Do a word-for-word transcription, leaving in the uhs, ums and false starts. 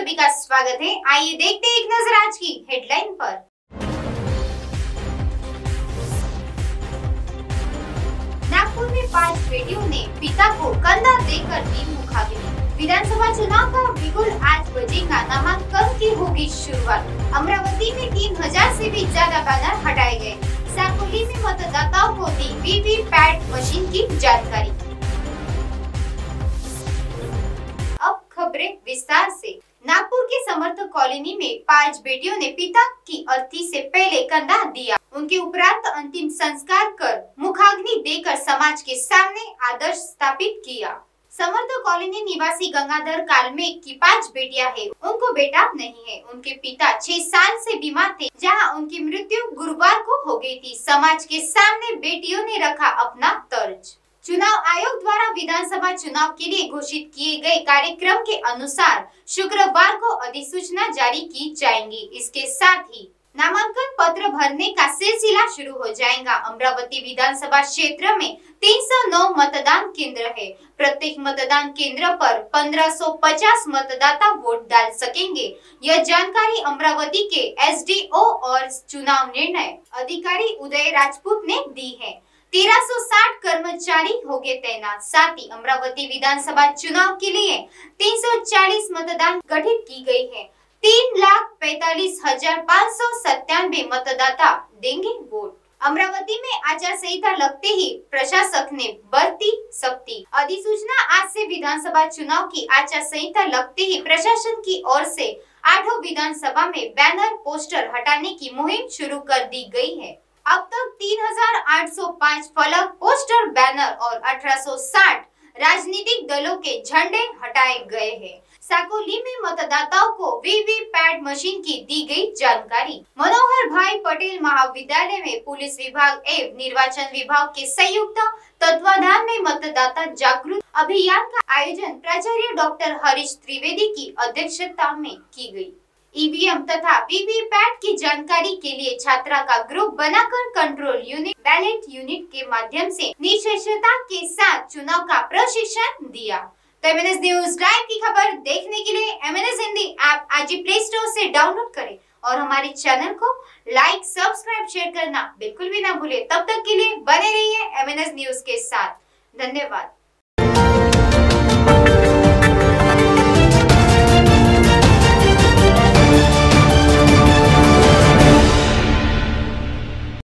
सभी का स्वागत है। आइए देखते हैं एक नजर आज की हेडलाइन पर। नागपुर में पांच बेटियों ने पिता को कंधा देकर दी मुखाग्नि। विधानसभा चुनाव का बिगुल आज बजेगा, नामांकन की होगी शुरुआत। अमरावती में तीन हजार से भी ज्यादा बैनर हटाए गए। साकोली में मतदाताओं को दी वीवीपैट मशीन की जानकारी। अब खबरें विस्तार से। नागपुर के समर्थक कॉलोनी में पांच बेटियों ने पिता की अर्थी से पहले कंधा दिया। उनके उपरांत अंतिम संस्कार कर मुखाग्नि देकर समाज के सामने आदर्श स्थापित किया। समर्थक कॉलोनी निवासी गंगाधर कालमेघ की पांच बेटियां हैं। उनको बेटा नहीं है। उनके पिता छह साल से बीमार थे, जहां उनकी मृत्यु गुरुवार को हो गई थी। समाज के सामने बेटियों ने रखा अपना तर्ज। चुनाव आयोग द्वारा विधानसभा चुनाव के लिए घोषित किए गए कार्यक्रम के अनुसार शुक्रवार को अधिसूचना जारी की जाएंगी। इसके साथ ही नामांकन पत्र भरने का सिलसिला शुरू हो जाएगा। अमरावती विधानसभा क्षेत्र में तीन सौ नौ मतदान केंद्र है। प्रत्येक मतदान केंद्र पर पंद्रह सौ पचास मतदाता वोट डाल सकेंगे। यह जानकारी अमरावती के एस डी ओ और चुनाव निर्णय अधिकारी उदय राजपूत ने दी है। तेरह सौ साठ कर्मचारी होंगे तैनात। साथ ही अमरावती विधानसभा चुनाव के लिए तीन सौ चालीस मतदान गठित की गई है। तीन लाख पैतालीस हजार पाँच सौ सत्तानवे मतदाता देंगे वोट। अमरावती में आचार संहिता लगते ही प्रशासक ने बरती सख्ती। अधिसूचना आज से विधानसभा चुनाव की आचार संहिता लगते ही प्रशासन की ओर से आठों विधानसभा में बैनर पोस्टर हटाने की मुहिम शुरू कर दी गई है। अब तक तीन हजार आठ सौ पाँच फलक, पोस्टर, बैनर और अठारह सौ साठ राजनीतिक दलों के झंडे हटाए गए हैं। साकोली में मतदाताओं को वीवीपैट मशीन की दी गई जानकारी। मनोहर भाई पटेल महाविद्यालय में पुलिस विभाग एवं निर्वाचन विभाग के संयुक्त तत्वाधान में मतदाता जागरूक अभियान का आयोजन प्राचार्य डॉक्टर हरीश त्रिवेदी की अध्यक्षता में की गई। ई वी एम तथा वीवीपैट की जानकारी के लिए छात्रा का ग्रुप बनाकर कंट्रोल यूनिट, बैलेट यूनिट के माध्यम से निष्पक्षता के साथ चुनाव का प्रशिक्षण दिया। तो M N S news live की खबर देखने के लिए M N S Hindi app आज ही प्ले स्टोर से डाउनलोड करें और हमारे चैनल को लाइक, सब्सक्राइब, शेयर करना बिल्कुल भी ना भूले। तब तक के लिए बने रहिए एम एन एस न्यूज के साथ। धन्यवाद।